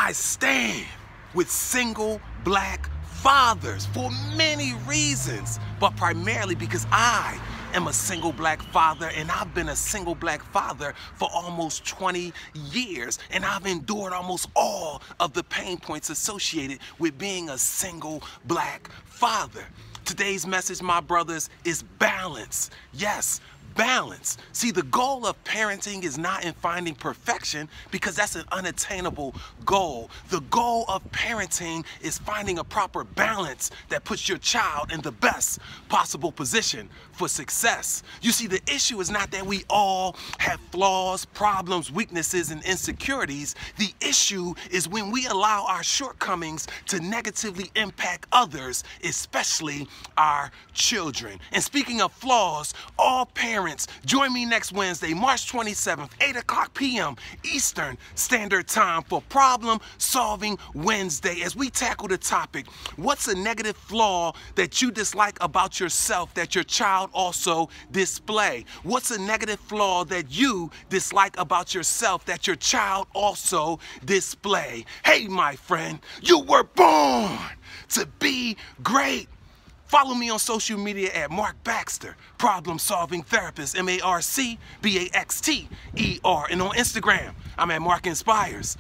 I stand with single black fathers for many reasons, but primarily because I am a single black father, and I've been a single black father for almost 20 years, and I've endured almost all of the pain points associated with being a single black father. Today's message, my brothers, is balance. Yes, balance. See, the goal of parenting is not in finding perfection, because that's an unattainable goal. The goal of parenting is finding a proper balance that puts your child in the best possible position for success. You see, the issue is not that we all have flaws, problems, weaknesses, and insecurities. The issue is when we allow our shortcomings to negatively impact others, especially our children. And speaking of flaws, all parents, join me next Wednesday, March 27th, 8 p.m. Eastern Standard Time for Problem Solving Wednesday, as we tackle the topic, what's a negative flaw that you dislike about yourself that your child also display? What's a negative flaw that you dislike about yourself that your child also display? Hey, my friend, you were born to be great. Follow me on social media at Mark Baxter, Problem Solving Therapist, MarcBaxter. And on Instagram, I'm at Mark Inspires,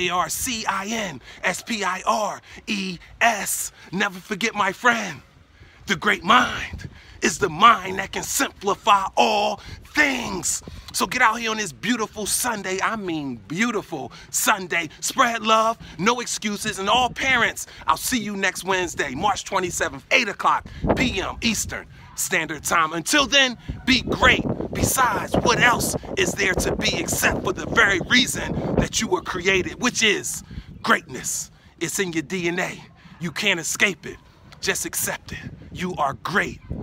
MarcInspires. Never forget, my friend, the great mind is the mind that can simplify all things. So get out here on this beautiful Sunday, I mean beautiful Sunday. Spread love, no excuses, and all parents, I'll see you next Wednesday, March 27th, 8 p.m. Eastern Standard Time. Until then, be great. Besides, what else is there to be except for the very reason that you were created, which is greatness. It's in your DNA. You can't escape it. Just accept it. You are great.